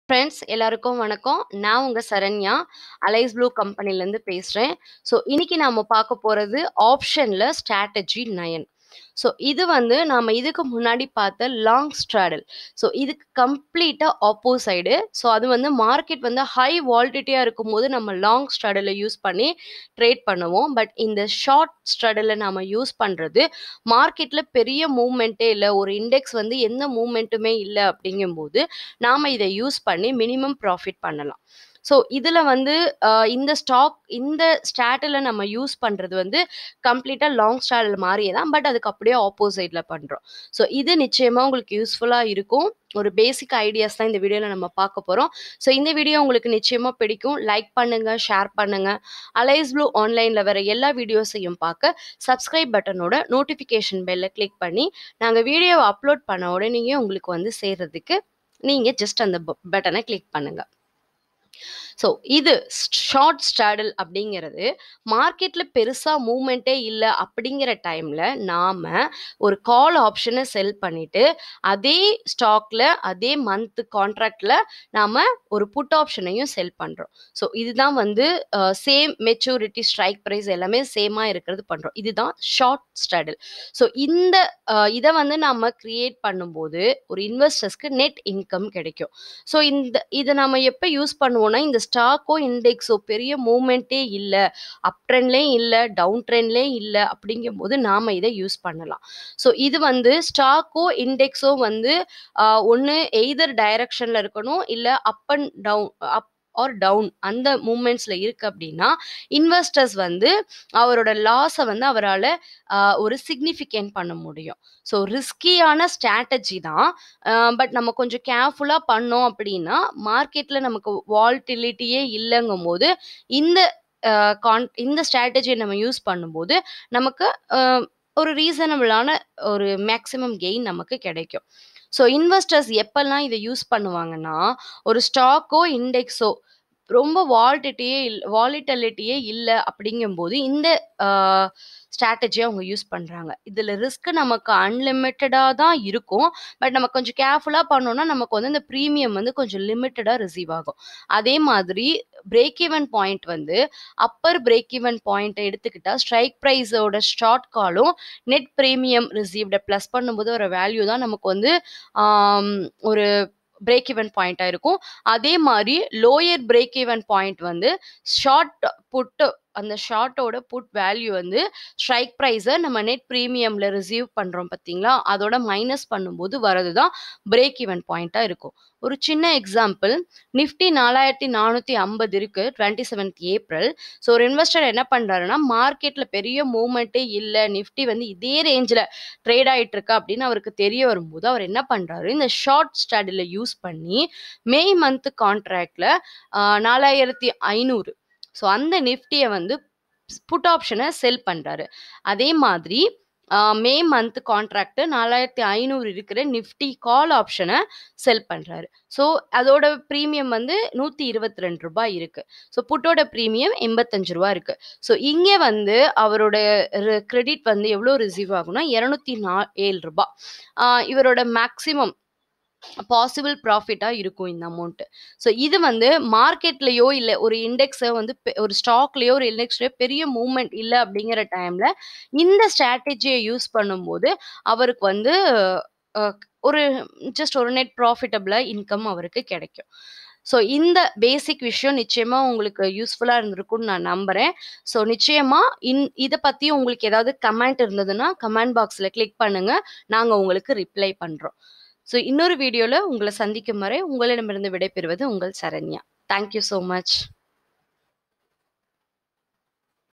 Friends எல்லாருக்கும் வணக்கம். நான் உங்க சரண்யா. அலைஸ் ப்ளூ கம்பெனிலேருந்து பேசுகிறேன். ஸோ இன்னைக்கு நாம பார்க்க போகிறது ஆப்ஷனில் ஸ்ட்ராட்டஜி 9. ஸோ இது வந்து நாம் இதுக்கு முன்னாடி பார்த்த லாங் ஸ்ட்ராடல். ஸோ இதுக்கு கம்ப்ளீட்டாக ஆப்போசைடு. ஸோ அது வந்து மார்க்கெட் வந்து ஹை வாலிட்டியாக இருக்கும்போது நம்ம லாங் ஸ்ட்ராடலை யூஸ் பண்ணி ட்ரேட் பண்ணுவோம். பட் இந்த ஷார்ட் ஸ்ட்ராடலை நம்ம யூஸ் பண்ணுறது மார்க்கெட்டில் பெரிய மூவ்மெண்ட்டே இல்லை, ஒரு இண்டெக்ஸ் வந்து எந்த மூவ்மெண்ட்டுமே இல்லை அப்படிங்கும்போது நாம் இதை யூஸ் பண்ணி மினிமம் ப்ராஃபிட் பண்ணலாம். ஸோ இதில் வந்து இந்த ஸ்ட்ராட்டில் நம்ம யூஸ் பண்ணுறது வந்து கம்ப்ளீட்டாக லாங் ஸ்ட்ராட்டில் மாதிரியே தான், பட் அதுக்கு அப்படியே ஆப்போசிட்டில் பண்ணுறோம். ஸோ இது நிச்சயமாக உங்களுக்கு யூஸ்ஃபுல்லாக இருக்கும். ஒரு பேசிக் ஐடியாஸ் தான் இந்த வீடியோவில் நம்ம பார்க்க போகிறோம். ஸோ இந்த வீடியோ உங்களுக்கு நிச்சயமாக பிடிக்கும். லைக் பண்ணுங்கள், ஷேர் பண்ணுங்கள். அலைஸ் ப்ளூ ஆன்லைனில் வர எல்லா வீடியோஸையும் பார்க்க சப்ஸ்கிரைப் பட்டனோட நோட்டிஃபிகேஷன் பெல்லை கிளிக் பண்ணி நாங்கள் வீடியோவை அப்லோட் பண்ண உடனேயே உங்களுக்கு வந்து சேர்றதுக்கு நீங்கள் ஜஸ்ட் அந்த பட்டனை கிளிக் பண்ணுங்கள். ஸோ இது ஷார்ட் ஸ்ட்ராடல் அப்படிங்கிறது மார்க்கெட்டில் பெருசாக மூவ்மெண்ட்டே இல்லை அப்படிங்கிற டைமில் நாம் ஒரு கால் ஆப்ஷனை செல் பண்ணிவிட்டு அதே ஸ்டாக்கில் அதே மந்த் கான்ட்ராக்டில் நாம் ஒரு புட் ஆப்ஷனையும் செல் பண்ணுறோம். ஸோ இதுதான் வந்து சேம் மெச்சூரிட்டி, ஸ்ட்ரைக் ப்ரைஸ் எல்லாமே சேமாக இருக்கிறது பண்ணுறோம். இதுதான் ஷார்ட் ஸ்ட்ராடல். ஸோ இதை வந்து நம்ம கிரியேட் பண்ணும்போது ஒரு இன்வெஸ்டர்ஸ்க்கு நெட் இன்கம் கிடைக்கும். ஸோ இதை நம்ம எப்போ யூஸ் பண்ணுவோம்னா, இந்த ஸ்டாக்கோ இண்டெக்ஸோ பெரிய மூவ்மெண்ட்டே இல்லை, அப் ட்ரெண்ட்லேயும் இல்லை, டவுன் ட்ரெண்ட்லேயும் இல்லை அப்படிங்கும்போது நாம் இதை யூஸ் பண்ணலாம். ஸோ இது வந்து ஸ்டாக்கோ இண்டெக்ஸோ வந்து ஒன்று எய்தர் டைரக்ஷனில் இருக்கணும், இல்லை up and down, up or down அந்த மூமெண்ட்ஸில் இருக்குது அப்படின்னா இன்வெஸ்டர்ஸ் வந்து அவரோட லாஸை வந்து அவரால் ஒரு சிக்னிஃபிகண்ட் பண்ண முடியும். ஸோ ரிஸ்கியான ஸ்ட்ராட்டஜி தான், பட் நம்ம கொஞ்சம் கேர்ஃபுல்லாக பண்ணோம் அப்படின்னா மார்க்கெட்டில் நமக்கு வால்டிலிட்டியே இல்லைங்கும் போது இந்த ஸ்ட்ராட்டஜியை நம்ம யூஸ் பண்ணும்போது நமக்கு ஒரு ரீசனபிளான ஒரு மேக்ஸிமம் கெயின் நமக்கு கிடைக்கும். ஸோ இன்வெஸ்டர்ஸ் எப்பெல்லாம் இதை யூஸ் பண்ணுவாங்கன்னா, ஒரு ஸ்டாக்கோ இண்டெக்ஸோ ரொம்ப வாலிட்டிலிட்டியே இல்லை அப்படிங்கும்போது இந்த ஸ்ட்ராட்டஜியை அவங்க யூஸ் பண்ணுறாங்க. இதில் ரிஸ்க் நமக்கு அன்லிமிட்டடாக தான் இருக்கும், பட் நம்ம கொஞ்சம் கேர்ஃபுல்லாக பண்ணோம்னா நமக்கு வந்து இந்த ப்ரீமியம் வந்து கொஞ்சம் லிமிட்டடாக ரிசீவ் ஆகும். அதே மாதிரி பிரேக் ஈவன் பாயிண்ட் வந்து அப்பர் பிரேக் ஈவன் பாயிண்ட்டை எடுத்துக்கிட்டால் ஸ்ட்ரைக் ப்ரைஸோட ஷார்ட் காலும் நெட் ப்ரீமியம் ரிசீவ்டை ப்ளஸ் பண்ணும்போது ஒரு வேல்யூ தான் நமக்கு வந்து ஒரு பிரேக் ஈவன் பாயிண்டாக இருக்கும். அதே மாதிரி லோயர் பிரேக் ஈவன் பாயிண்ட் வந்து ஷார்ட் புட்டு, அந்த ஷார்ட்டோட புட் வேல்யூ வந்து ஸ்ட்ரைக் ப்ரைஸை நம்ம நெட் ப்ரீமியமில் ரிசீவ் பண்ணுறோம் பார்த்தீங்களா, அதோட மைனஸ் பண்ணும்போது வரது தான் பிரேக் ஈவன் பாயிண்ட்டாக இருக்கும். ஒரு சின்ன எக்ஸாம்பிள், நிஃப்டி 4450 இருக்குது 27th ஏப்ரல். ஸோ ஒரு இன்வெஸ்டர் என்ன பண்ணுறாருன்னா, மார்க்கெட்டில் பெரிய மூவ்மெண்ட்டே இல்லை, நிஃப்டி வந்து இதே ரேஞ்சில் ட்ரேட் ஆகிட்டு இருக்கு அப்படின்னு அவருக்கு தெரிய வரும்போது அவர் என்ன பண்ணுறாரு, இந்த ஷார்ட் ஸ்ட்ராட்டஜியில் யூஸ் பண்ணி மே மந்த் கான்ட்ராக்டில் 4500, ஸோ அந்த நிஃப்டியை வந்து புட் ஆப்ஷனை செல் பண்ணுறாரு. அதே மாதிரி மே மந்த் கான்ட்ராக்ட் 4500 இருக்கிற நிஃப்டி கால் ஆப்ஷனை செல் பண்ணுறாரு. ஸோ அதோட ப்ரீமியம் வந்து 122 ரூபாய் இருக்குது. ஸோ புட்டோட ப்ரீமியம் 85 ரூபா இருக்குது. ஸோ இங்கே வந்து அவரோட கிரெடிட் வந்து எவ்வளோ ரிசீவ் ஆகும்னா 207 ரூபாய். இவரோட மேக்ஸிமம் பாசிபிள் ப்ராஃபிட்டாக இருக்கும் இந்த அமௌண்ட்டு. ஸோ இது வந்து மார்க்கெட்லேயோ இல்லை ஒரு இண்டெக்ஸை வந்து ஒரு ஸ்டாக்லேயோ ஒரு இண்டெக்ஸ்லையோ பெரிய மூவ்மெண்ட் இல்லை அப்படிங்கிற டைமில் இந்த ஸ்ட்ராட்டஜியை யூஸ் பண்ணும்போது அவருக்கு வந்து ஒரு ஜஸ்ட் ஒரு நெட் ப்ராஃபிட்டபிளாக இன்கம் அவருக்கு கிடைக்கும். ஸோ இந்த பேசிக் விஷயம் நிச்சயமாக உங்களுக்கு யூஸ்ஃபுல்லாக இருந்திருக்கும்னு நான் நம்புகிறேன். ஸோ நிச்சயமாக இதை பற்றி உங்களுக்கு ஏதாவது கமெண்ட் இருந்ததுன்னா கமெண்ட் பாக்ஸில் கிளிக் பண்ணுங்கள், நாங்கள் உங்களுக்கு ரிப்ளை பண்ணுறோம். ஸோ இன்னொரு வீடியோவில் உங்களை சந்திக்கும் வரை உங்களிடமிருந்து விடைபெறுவது உங்கள் சரண்யா. Thank you so much.